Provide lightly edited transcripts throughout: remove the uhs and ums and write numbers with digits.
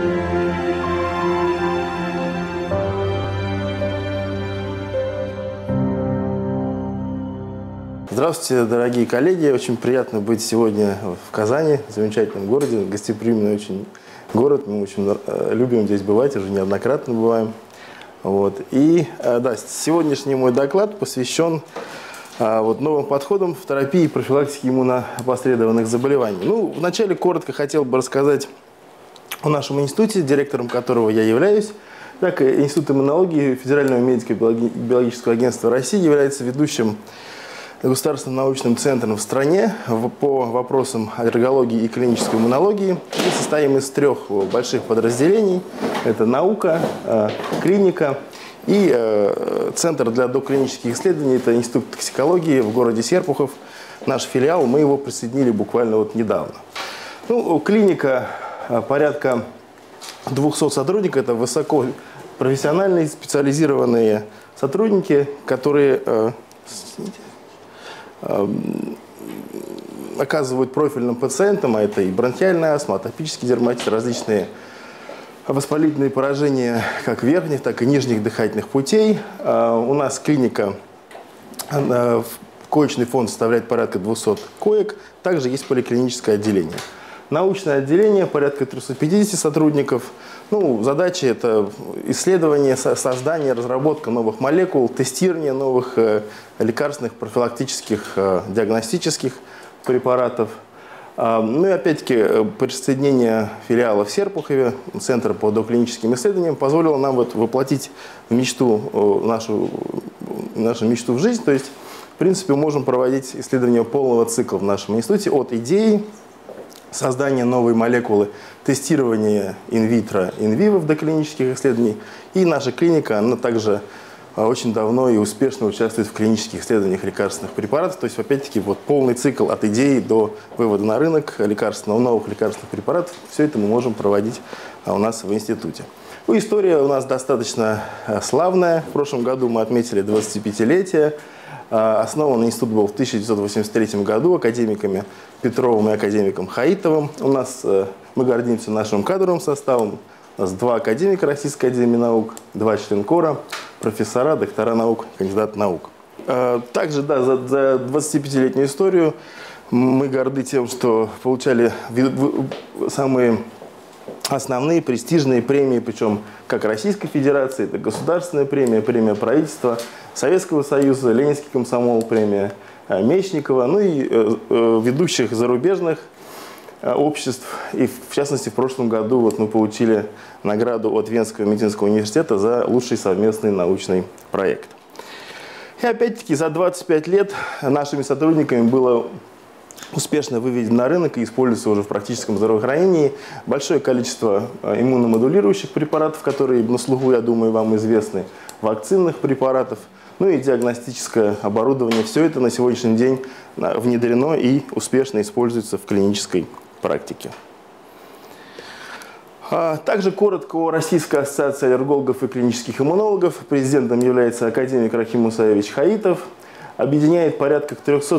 Здравствуйте, дорогие коллеги. Очень приятно быть сегодня в Казани, в замечательном городе. Гостеприимный очень город. Мы очень любим здесь бывать, уже неоднократно бываем. Вот. И да, сегодняшний мой доклад посвящен новым подходам в терапии и профилактике иммуноопосредованных заболеваний. Ну, вначале коротко хотел бы рассказать о нашем институте, директором которого я являюсь. Так, Институт иммунологии Федерального медико-биологического агентства России является ведущим государственным научным центром в стране по вопросам аллергологии и клинической иммунологии. Мы состоим из трех больших подразделений. Это наука, клиника и Центр для доклинических исследований. Это Институт токсикологии в городе Серпухов. Наш филиал, мы его присоединили буквально вот недавно. Ну, клиника порядка 200 сотрудников. Это высокопрофессиональные, специализированные сотрудники, которые оказывают профильным пациентам, а это и бронхиальная астма, атопический дерматит, различные воспалительные поражения как верхних, так и нижних дыхательных путей. У нас клиника, коечный фонд составляет порядка 200 коек, также есть поликлиническое отделение. Научное отделение, порядка 350 сотрудников. Ну, задачи – это исследование, создание, разработка новых молекул, тестирование новых лекарственных, профилактических, диагностических препаратов. Ну и опять-таки присоединение филиала в Серпухове, Центра по доклиническим исследованиям, позволило нам воплотить нашу мечту в жизнь. То есть, в принципе, мы можем проводить исследования полного цикла в нашем институте от идеи, создание новой молекулы, тестирование инвитро, инвиво в доклинических исследованиях. И наша клиника, она также очень давно и успешно участвует в клинических исследованиях лекарственных препаратов. То есть, опять-таки, вот полный цикл от идеи до вывода на рынок новых лекарственных препаратов. Все это мы можем проводить у нас в институте. Ну, история у нас достаточно славная. В прошлом году мы отметили 25-летие. Основан институт был в 1983 году академиками Петровым и академиком Хаитовым. Мы гордимся нашим кадровым составом. У нас 2 академика Российской академии наук, 2 членкора, профессора, доктора наук, кандидаты наук. Также, да, за 25-летнюю историю мы горды тем, что получали самые основные престижные премии, причем как Российской Федерации, это государственная премия, премия правительства Советского Союза, Ленинский комсомол, премия Мечникова, ну и ведущих зарубежных обществ. И в частности, в прошлом году вот мы получили награду от Венского медицинского университета за лучший совместный научный проект. И опять-таки за 25 лет нашими сотрудниками было успешно выведен на рынок и используется уже в практическом здравоохранении большое количество иммуномодулирующих препаратов, которые на слуху, я думаю, вам известны, вакцинных препаратов, ну и диагностическое оборудование. Все это на сегодняшний день внедрено и успешно используется в клинической практике. Также коротко о Российской ассоциации аллергологов и клинических иммунологов. Президентом является академик Рахим Мусаевич Хаитов. Объединяет порядка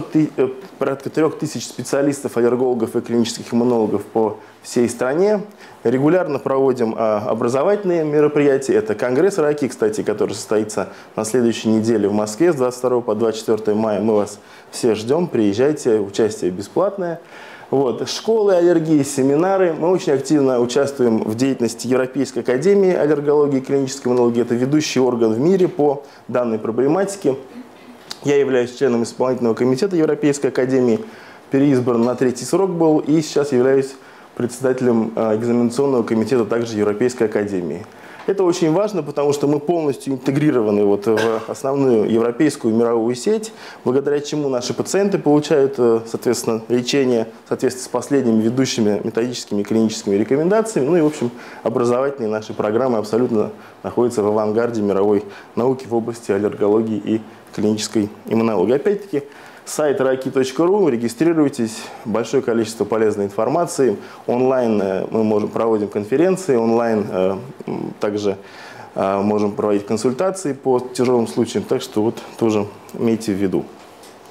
3000 специалистов, аллергологов и клинических иммунологов по всей стране. Регулярно проводим образовательные мероприятия. Это конгресс раки, кстати, который состоится на следующей неделе в Москве с 22 по 24 мая. Мы вас все ждем, приезжайте, участие бесплатное. Вот. Школы аллергии, семинары. Мы очень активно участвуем в деятельности Европейской академии аллергологии и клинической иммунологии. Это ведущий орган в мире по данной проблематике. Я являюсь членом исполнительного комитета Европейской академии, переизбран на 3-й срок был, и сейчас являюсь председателем экзаменационного комитета также Европейской академии. Это очень важно, потому что мы полностью интегрированы вот в основную европейскую мировую сеть, благодаря чему наши пациенты получают, соответственно, лечение в соответствии с последними ведущими методическими и клиническими рекомендациями. Ну и, в общем, образовательные наши программы абсолютно находятся в авангарде мировой науки в области аллергологии и клинической иммунологии. Опять-таки, сайт raki.ru, регистрируйтесь, большое количество полезной информации. Онлайн мы проводим конференции, онлайн также можем проводить консультации по тяжелым случаям, так что вот тоже имейте в виду.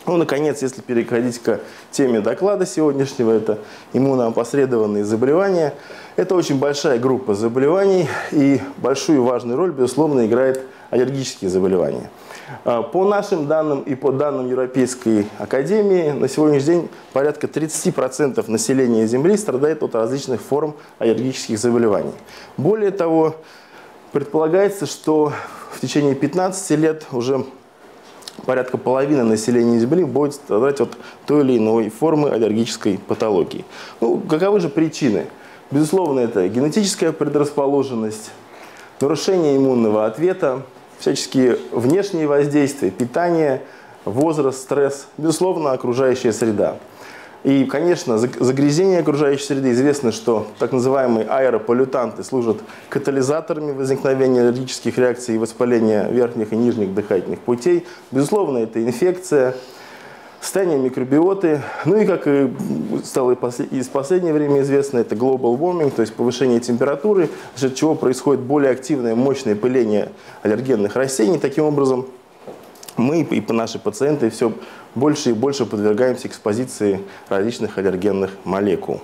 Ну, наконец, если переходить к теме доклада сегодняшнего, это иммуноопосредованные заболевания. Это очень большая группа заболеваний, и большую важную роль, безусловно, играет аллергические заболевания. По нашим данным и по данным Европейской академии, на сегодняшний день порядка 30% населения Земли страдает от различных форм аллергических заболеваний. Более того, предполагается, что в течение 15 лет уже порядка половины населения Земли будет страдать от той или иной формы аллергической патологии. Ну, каковы же причины? Безусловно, это генетическая предрасположенность, нарушение иммунного ответа, всяческие внешние воздействия, питание, возраст, стресс, безусловно, окружающая среда. И, конечно, загрязнение окружающей среды. Известно, что так называемые аэрополлютанты служат катализаторами возникновения аллергических реакций и воспаления верхних и нижних дыхательных путей. Безусловно, это инфекция, состояние микробиоты. Ну и, как и стало из последнего времени известно, это global warming, то есть повышение температуры, за счет чего происходит более активное, мощное пыление аллергенных растений. Таким образом, мы и наши пациенты все больше и больше подвергаемся экспозиции различных аллергенных молекул.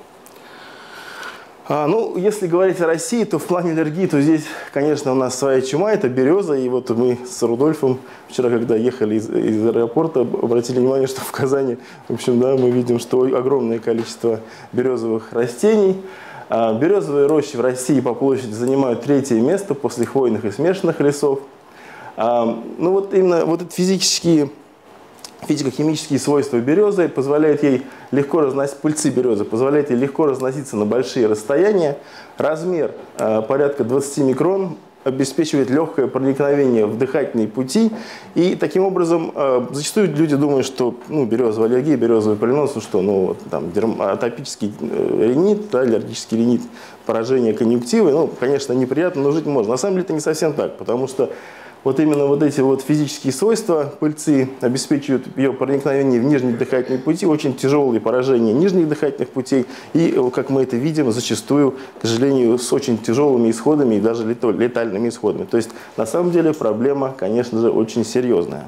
Ну, если говорить о России, то в плане аллергии, то здесь, конечно, у нас своя чума, это береза. И вот мы с Рудольфом вчера, когда ехали из аэропорта, обратили внимание, что в Казани, в общем, да, мы видим, что огромное количество березовых растений. Березовые рощи в России по площади занимают 3-е место после хвойных и смешанных лесов. Ну вот именно вот эти физико-химические свойства березы позволяют ей легко разносить, пыльцы березы позволяют ей легко разноситься на большие расстояния. Размер порядка 20 микрон обеспечивает легкое проникновение в дыхательные пути. И таким образом зачастую люди думают, что березовая аллергия, березовый полинос, там атопический ринит, да, аллергический ринит, поражение конъюнктивы. Конечно, неприятно, но жить можно. На самом деле это не совсем так, потому что вот именно вот эти вот физические свойства пыльцы обеспечивают ее проникновение в нижние дыхательные пути, очень тяжелые поражения нижних дыхательных путей и, как мы это видим, зачастую, к сожалению, с очень тяжелыми исходами и даже летальными исходами. То есть, на самом деле, проблема, конечно же, очень серьезная.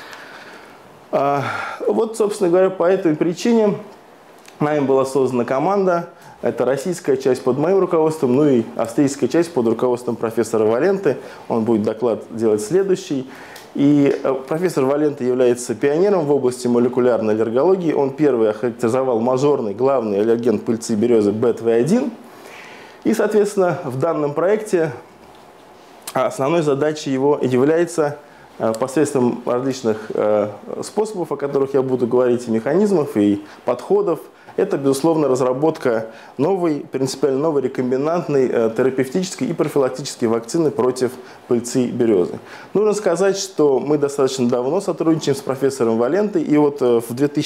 Вот, собственно говоря, по этой причине нами была создана команда. Это российская часть под моим руководством, ну и австрийская часть под руководством профессора Валенты. Он будет доклад делать следующий. И профессор Валенты является пионером в области молекулярной аллергологии. Он первый охарактеризовал мажорный главный аллерген пыльцы березы БТВ1. И, соответственно, в данном проекте основной задачей его является посредством различных способов, о которых я буду говорить, и механизмов, и подходов. Это, безусловно, разработка принципиально новой рекомбинантной терапевтической и профилактической вакцины против пыльцы березы. Нужно сказать, что мы достаточно давно сотрудничаем с профессором Валентой, и вот в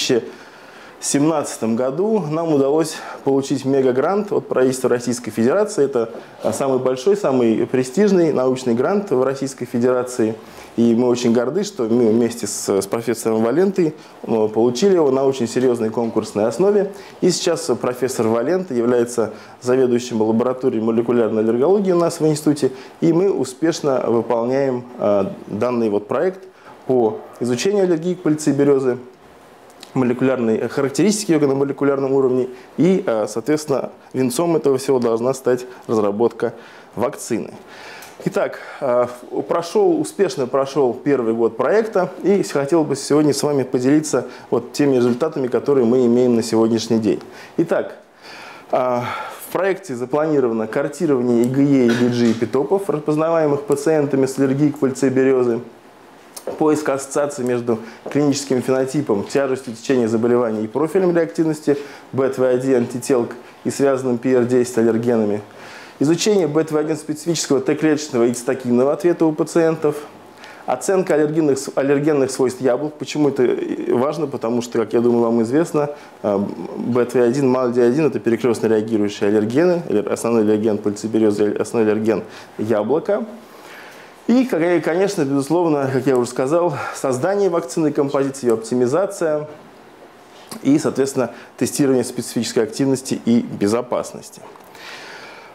2017 году нам удалось получить мегагрант от правительства Российской Федерации. Это самый большой, самый престижный научный грант в Российской Федерации. И мы очень горды, что мы вместе с профессором Валентой получили его на очень серьезной конкурсной основе. И сейчас профессор Валента является заведующим лабораторией молекулярной аллергологии у нас в институте. И мы успешно выполняем данный проект по изучению аллергии к пыльце березы, молекулярной характеристики ее на молекулярном уровне. И, соответственно, венцом этого всего должна стать разработка вакцины. Итак, успешно прошел первый год проекта, и хотел бы сегодня с вами поделиться теми результатами, которые мы имеем на сегодняшний день. Итак, в проекте запланировано картирование ИГЕ, ИГГ эпитопов, распознаваемых пациентами с аллергией к пыльце березы, поиск ассоциации между клиническим фенотипом, тяжестью течения заболевания и профилем реактивности БТВ1 антител и связанным PR10 аллергенами, изучение БТВ1 специфического Т-клеточного и цитокинного ответа у пациентов, оценка аллергенных свойств яблок. Почему это важно? Потому что, как я думаю, вам известно, БТВ1, МАЛДИ-1 – это перекрестно реагирующие аллергены, основной аллерген пыльцы березы, основной аллерген яблока. И, конечно, безусловно, как я уже сказал, создание вакцины композиции, ее оптимизация и, соответственно, тестирование специфической активности и безопасности.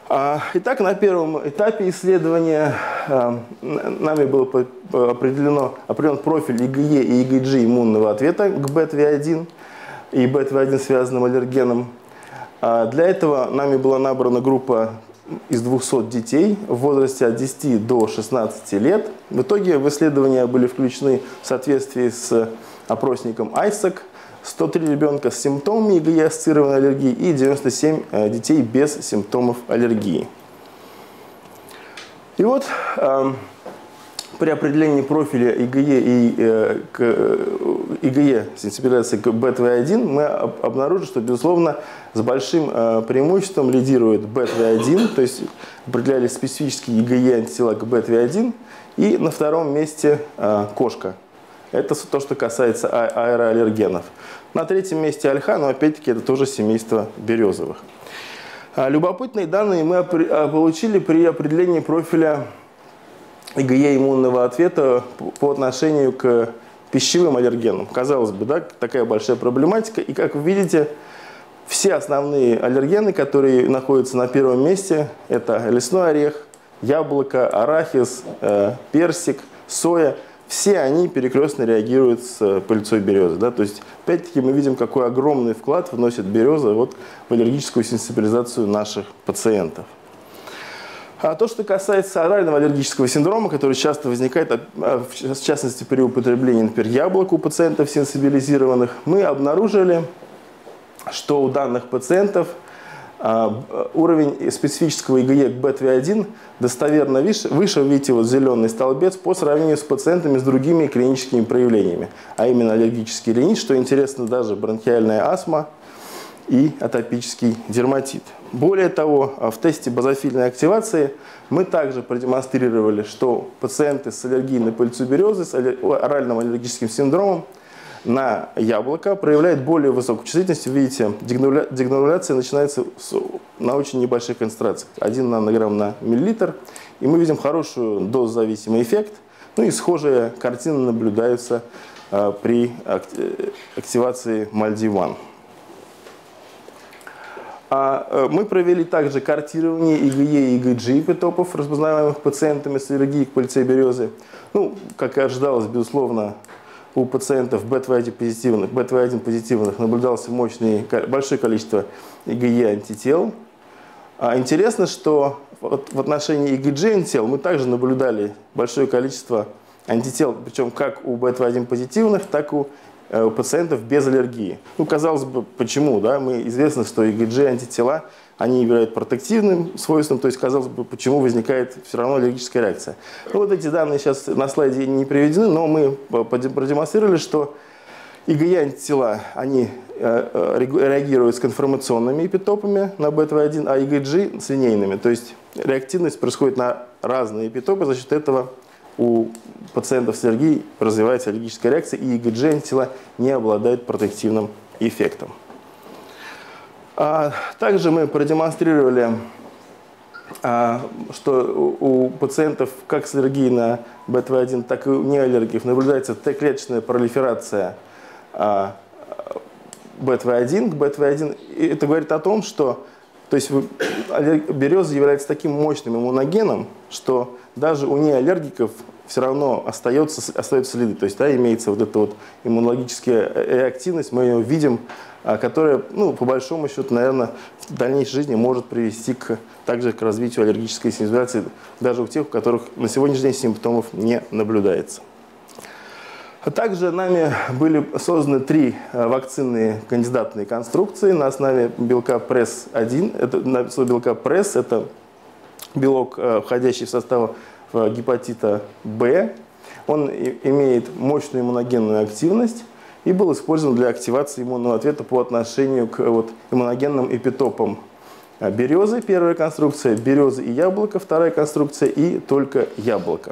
Итак, на первом этапе исследования нами был определен профиль ИgE и IgG иммунного ответа к БТВ1 и БТВ1 связанным аллергенам. Для этого нами была набрана группа из 200 детей в возрасте от 10 до 16 лет. В итоге в исследования были включены в соответствии с опросником ISAC 103 ребенка с симптомами IgE-ассоциированной аллергии и 97 детей без симптомов аллергии. И вот при определении профиля IgE и IgE сенсибилизации к БТВ1 мы обнаружили, что, безусловно, с большим преимуществом лидирует БТВ1, то есть определяли специфические IgE антитела к БТВ1, и на втором месте кошка. Это то, что касается аэроаллергенов. На третьем месте ольха, но опять-таки это тоже семейство березовых. Любопытные данные мы получили при определении профиля IgE иммунного ответа по отношению к пищевым аллергенам. Казалось бы, да, такая большая проблематика. И как вы видите, все основные аллергены, которые находятся на первом месте, это лесной орех, яблоко, арахис, персик, соя. Все они перекрестно реагируют с пыльцой березы. Да? То есть, опять-таки, мы видим, какой огромный вклад вносит береза в аллергическую сенсибилизацию наших пациентов. А то, что касается орального аллергического синдрома, который часто возникает, в частности, при употреблении, например, яблок у пациентов сенсибилизированных, мы обнаружили, что у данных пациентов уровень специфического IgE к БТВ1 достоверно выше, видите, вот зеленый столбец, по сравнению с пациентами с другими клиническими проявлениями, а именно аллергический ринит, что интересно, даже бронхиальная астма и атопический дерматит. Более того, в тесте базофильной активации мы также продемонстрировали, что пациенты с аллергией на пыльцу березы, с оральным аллергическим синдромом на яблоко проявляет более высокую чувствительность. Видите, дегрануляция начинается на очень небольших концентрациях, 1 нанограмм на миллилитр. И мы видим хорошую дозозависимый эффект. Ну и схожие картины наблюдаются при активации MALDI-1. Мы провели также картирование IgE и IgG эпитопов, распознаваемых пациентами с аллергией к пыльце березы. Ну, как и ожидалось, безусловно, у пациентов БТВ1 позитивных наблюдалось большое количество IgE антител. Интересно, что в отношении IgG антител мы также наблюдали большое количество антител, причем как у БТВ1 позитивных, так и у пациентов без аллергии. Ну, казалось бы, почему? Да? Известно, что IgG антитела, они являются протективным свойством, то есть, казалось бы, почему возникает все равно аллергическая реакция. Ну, вот эти данные сейчас на слайде не приведены, но мы продемонстрировали, что IgE антитела, они реагируют с конформационными эпитопами на БТВ1, а IgG с линейными. То есть реактивность происходит на разные эпитопы, за счет этого у пациентов с аллергией развивается аллергическая реакция, и IgG антитела не обладают протективным эффектом. Также мы продемонстрировали, что у пациентов как с аллергией на БТВ1, так и у неаллергиков наблюдается Т-клеточная пролиферация БТВ1 к БТВ1. И это говорит о том, что береза является таким мощным иммуногеном, что даже у неаллергиков все равно остаются следы. То есть, да, имеется вот эта вот иммунологическая реактивность, мы ее видим, которая, ну, по большому счету, наверное, в дальнейшей жизни может привести также к развитию аллергической сенсибилизации даже у тех, у которых на сегодняшний день симптомов не наблюдается. Также нами были созданы 3 вакцинные кандидатные конструкции на основе белка PRES1. Это белок, входящий в состав гепатита Б. Он имеет мощную иммуногенную активность и был использован для активации иммунного ответа по отношению к иммуногенным эпитопам березы, первая конструкция, березы и яблоко, вторая конструкция, и только яблоко.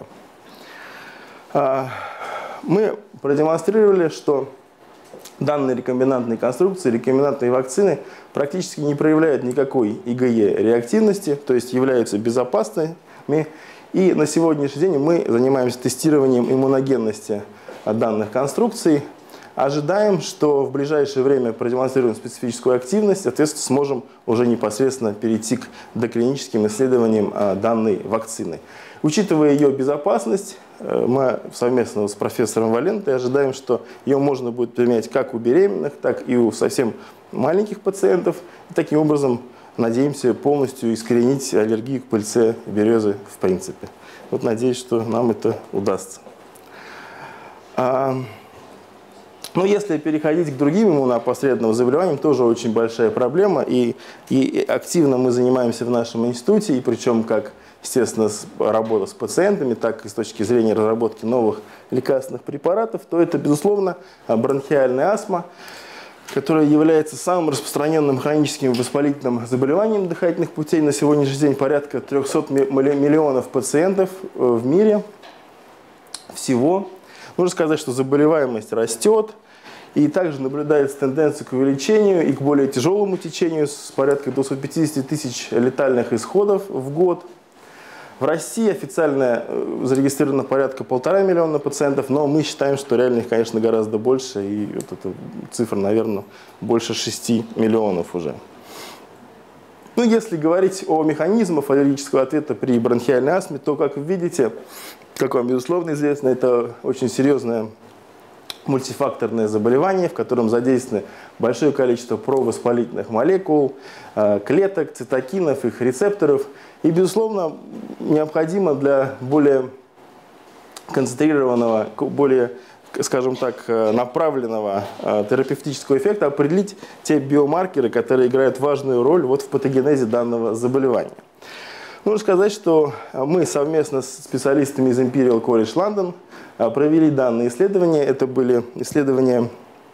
Мы продемонстрировали, что данные рекомбинантные конструкции, рекомбинантные вакцины практически не проявляют никакой IgE реактивности, то есть являются безопасными. И на сегодняшний день мы занимаемся тестированием иммуногенности данных конструкций Ожидаем, что в ближайшее время продемонстрируем специфическую активность, соответственно, сможем уже непосредственно перейти к доклиническим исследованиям данной вакцины. Учитывая ее безопасность, мы совместно с профессором Валентой ожидаем, что ее можно будет применять как у беременных, так и у совсем маленьких пациентов. И таким образом надеемся полностью искоренить аллергию к пыльце березы в принципе. Вот надеюсь, что нам это удастся. Но если переходить к другим иммуноопосредованным заболеваниям, тоже очень большая проблема. И активно мы занимаемся в нашем институте, и причем как, естественно, работа с пациентами, так и с точки зрения разработки новых лекарственных препаратов, то это, безусловно, бронхиальная астма, которая является самым распространенным хроническим воспалительным заболеванием дыхательных путей. На сегодняшний день порядка 300 миллионов пациентов в мире всего. Нужно сказать, что заболеваемость растет, и также наблюдается тенденция к увеличению и к более тяжелому течению с порядка 250 тысяч летальных исходов в год. В России официально зарегистрировано порядка 1,5 миллиона пациентов, но мы считаем, что реально их, конечно, гораздо больше, и вот эта цифра, наверное, больше 6 миллионов уже. Ну, если говорить о механизмах аллергического ответа при бронхиальной астме, то, как вы видите, как вам, безусловно, известно, это очень серьезное мультифакторное заболевание, в котором задействовано большое количество провоспалительных молекул, клеток, цитокинов, их рецепторов. И, безусловно, необходимо для более концентрированного, более, скажем так, направленного терапевтического эффекта определить те биомаркеры, которые играют важную роль вот в патогенезе данного заболевания. Нужно сказать, что мы совместно с специалистами из Imperial College London провели данные исследования. Это были исследования,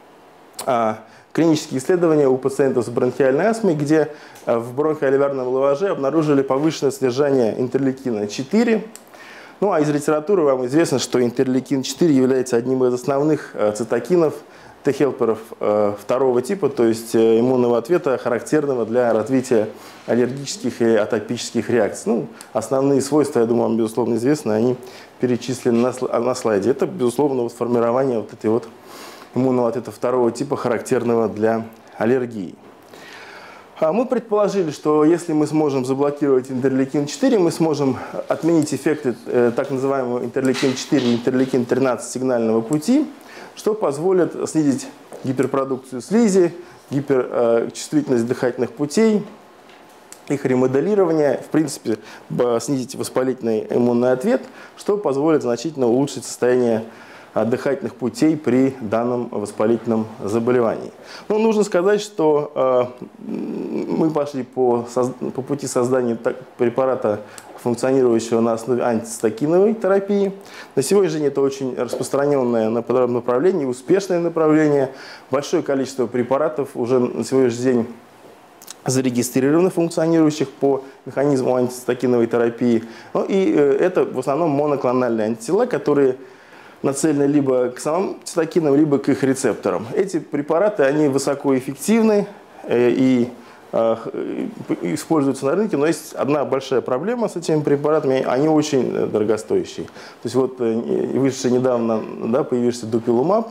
клинические исследования у пациентов с бронхиальной астмой, где в бронхоальвеолярном лаваже обнаружили повышенное содержание интерлейкина-4. Ну а из литературы вам известно, что интерлейкин-4 является одним из основных цитокинов Т-хелперов второго типа, то есть иммунного ответа, характерного для развития аллергических и атопических реакций. Ну, основные свойства, я думаю, вам, безусловно, известны, они перечислены на слайде. Это, безусловно, вот формирование вот этой вот иммунного ответа второго типа, характерного для аллергии. Мы предположили, что если мы сможем заблокировать интерлейкин-4, мы сможем отменить эффекты так называемого интерлейкин-4 и интерлейкин-13 сигнального пути, что позволит снизить гиперпродукцию слизи, гиперчувствительность дыхательных путей, их ремоделирование, в принципе, снизить воспалительный иммунный ответ, что позволит значительно улучшить состояние дыхательных путей при данном воспалительном заболевании. Но нужно сказать, что мы пошли по пути создания препарата, функционирующего на основе антицитокиновой терапии. На сегодняшний день это очень распространенное направление, успешное направление. Большое количество препаратов уже на сегодняшний день зарегистрированы, функционирующих по механизму антицитокиновой терапии. Ну, и это в основном моноклональные антитела, которые нацелены либо к самым цитокинам, либо к их рецепторам. Эти препараты, они высокоэффективны и используются на рынке, но есть одна большая проблема с этими препаратами, они очень дорогостоящие. То есть вот вышедший недавно, да, появившийся Dupilumab,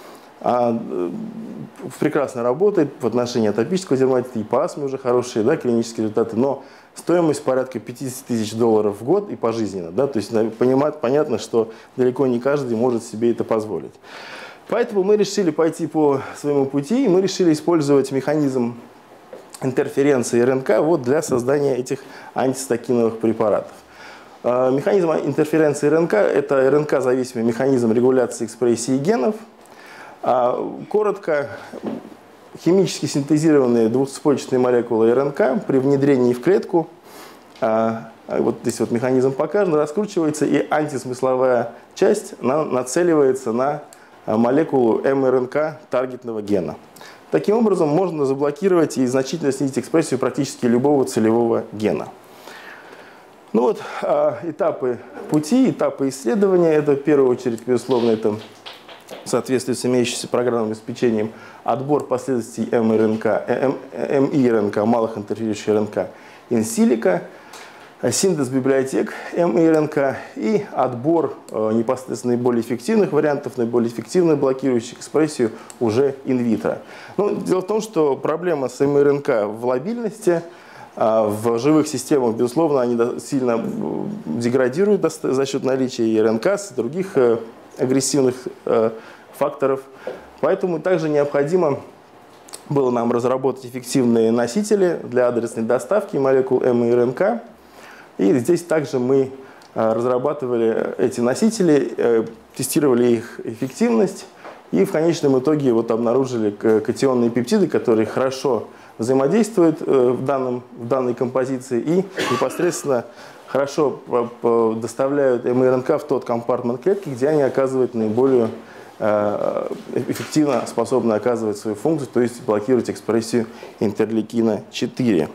прекрасно работает в отношении атопического дерматита и по астме уже хорошие, да, клинические результаты, но стоимость порядка $50 тысяч в год и пожизненно. Да, то есть понятно, что далеко не каждый может себе это позволить. Поэтому мы решили пойти по своему пути, и мы решили использовать механизм интерференции РНК вот для создания этих антицитокиновых препаратов. Механизм интерференции РНК – это РНК-зависимый механизм регуляции экспрессии генов. Коротко, химически синтезированные двухцепочечные молекулы РНК при внедрении в клетку, вот здесь вот механизм показан, раскручивается, и антисмысловая часть нацеливается на молекулу мРНК таргетного гена. Таким образом, можно заблокировать и значительно снизить экспрессию практически любого целевого гена. Ну вот, этапы пути, этапы исследования. Это в первую очередь, безусловно, это в соответствии с имеющимся программным обеспечением отбор последовательностей мRNK, малых интерферирующих РНК инсилика. синтез библиотек МИРНК и отбор непосредственно наиболее эффективных вариантов, наиболее эффективно блокирующих экспрессию уже инвитро. Ну, дело в том, что проблема с МИРНК в лобильности. В живых системах, безусловно, они сильно деградируют за счет наличия и РНК, и других агрессивных факторов. Поэтому также необходимо было нам разработать эффективные носители для адресной доставки молекул М и РНК. И здесь также мы разрабатывали эти носители, тестировали их эффективность и в конечном итоге вот обнаружили катионные пептиды, которые хорошо взаимодействуют в данной композиции и непосредственно хорошо доставляют МРНК в тот компартмент клетки, где они оказывают наиболее эффективно способны оказывать свою функцию, то есть блокировать экспрессию интерлейкина 4.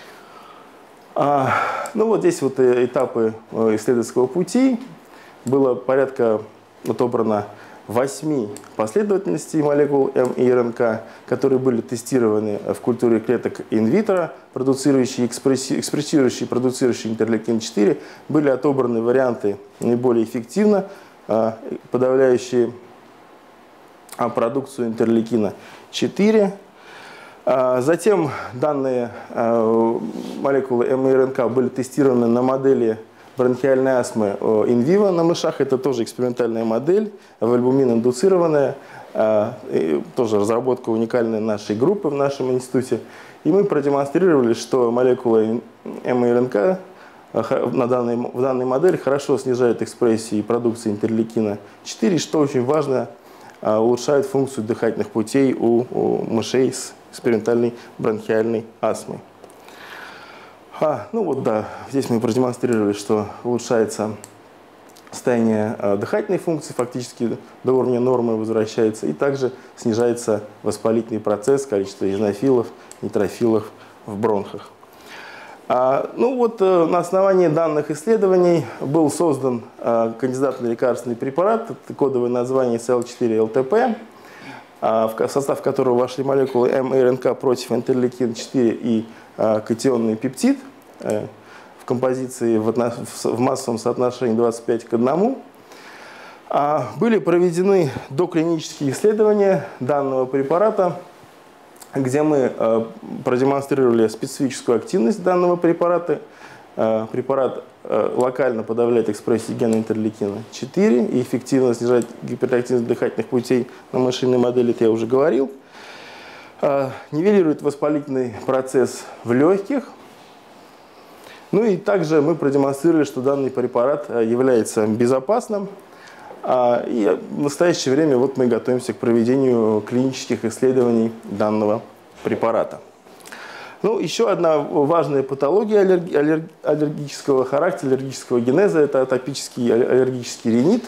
Ну вот здесь вот этапы исследовательского пути. Было порядка отобрано 8 последовательностей молекул М и РНК, которые были тестированы в культуре клеток инвитро, продуцирующие, экспрессирующие, продуцирующие интерлейкин 4. Были отобраны варианты наиболее эффективно, подавляющие продукцию интерлейкина 4. Затем данные молекулы М и РНК были тестированы на модели бронхиальной астмы инвиво на мышах. Это тоже экспериментальная модель, вальбумин-индуцированная, тоже разработка уникальной нашей группы в нашем институте. И мы продемонстрировали, что молекулы М и РНК в данной модели хорошо снижают экспрессию и продукцию интерлейкина 4, что очень важно, улучшает функцию дыхательных путей у мышей с экспериментальной бронхиальной астмой. Ну вот да, здесь мы продемонстрировали, что улучшается состояние дыхательной функции, фактически до уровня нормы возвращается, и также снижается воспалительный процесс, количество эозинофилов, нейтрофилов в бронхах. Ну вот на основании данных исследований был создан кандидат на лекарственный препарат, это кодовое название CL4-LTP, в состав которого вошли молекулы М и РНК против интерлейкин 4 и катионный пептид в композиции в массовом соотношении 25 к 1. Были проведены доклинические исследования данного препарата, где мы продемонстрировали специфическую активность данного препарата. Препарат локально подавляет экспрессию гена интерлейкина 4 и эффективно снижает гиперактивность дыхательных путей на мышиной модели, это я уже говорил. Нивелирует воспалительный процесс в легких. Ну и также мы продемонстрировали, что данный препарат является безопасным. И в настоящее время вот мы готовимся к проведению клинических исследований данного препарата. Ну, еще одна важная патология аллергического характера, аллергического генеза – это атопический аллергический ринит.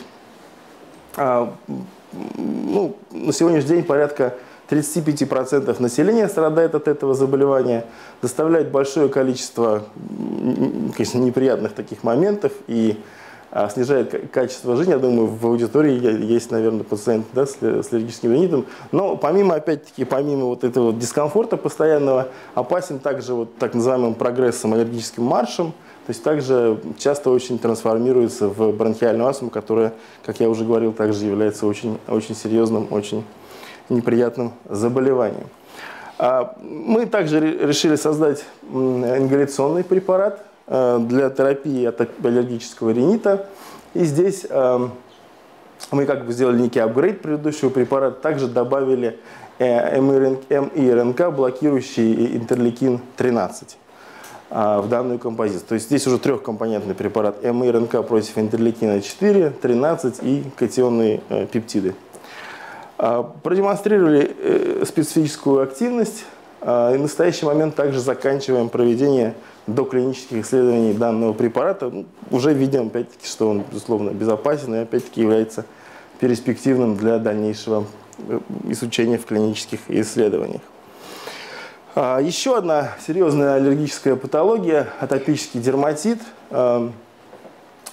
Ну, на сегодняшний день порядка 35% населения страдает от этого заболевания, доставляет большое количество, конечно, неприятных таких моментов и снижает качество жизни. Я думаю, в аудитории есть, наверное, пациенты, да, с аллергическим ринитом. Но помимо, опять-таки, помимо вот этого дискомфорта постоянного, опасен также вот так называемым прогрессом, аллергическим маршем. То есть также часто очень трансформируется в бронхиальную астму, которая, как я уже говорил, также является очень, очень серьезным, очень неприятным заболеванием. Мы также решили создать ингаляционный препарат для терапии аллергического ринита. И здесь мы как бы сделали некий апгрейд предыдущего препарата, также добавили МИРНК, блокирующий интерлейкин 13 в данную композицию. То есть здесь уже трехкомпонентный препарат МИРНК против интерлейкина 4, 13 и катионные пептиды. Продемонстрировали специфическую активность. И в настоящий момент также заканчиваем проведение доклинических исследований данного препарата. Уже видим, опять-таки, что он, безусловно, безопасен и, опять-таки, является перспективным для дальнейшего изучения в клинических исследованиях. Еще одна серьезная аллергическая патология – атопический дерматит.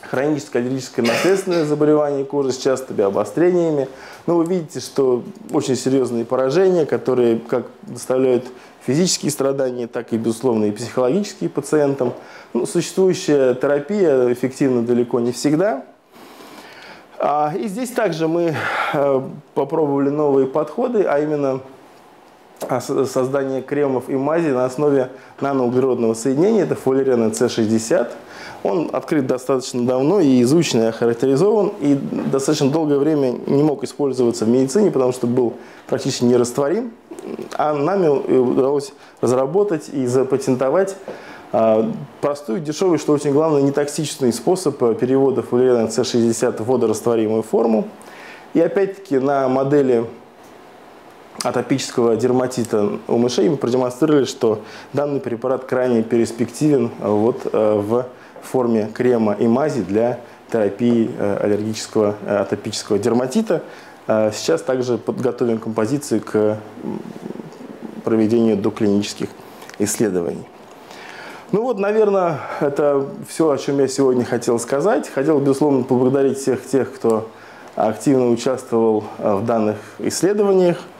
хроническое аллергическое наследственное заболевание кожи с частыми обострениями. Но вы видите, что очень серьезные поражения, которые как доставляют физические страдания, так и, безусловно, и психологические пациентам. Ну, существующая терапия эффективна далеко не всегда. И здесь также мы попробовали новые подходы, а именно создание кремов и мазей на основе наноуглеродного соединения. Это фуллерена С60. Он открыт достаточно давно и изучен, и охарактеризован, и достаточно долгое время не мог использоваться в медицине, потому что был практически нерастворим. А нами удалось разработать и запатентовать простой, дешевый, что очень главное, нетоксичный способ перевода фуллерена С60 в водорастворимую форму. И опять-таки на модели атопического дерматита у мышей мы продемонстрировали, что данный препарат крайне перспективен в форме крема и мази для терапии аллергического атопического дерматита. Сейчас также подготовим композицию к проведению доклинических исследований. Ну вот, наверное, это все, о чем я сегодня хотел сказать. Хотел, безусловно, поблагодарить всех тех, кто активно участвовал в данных исследованиях.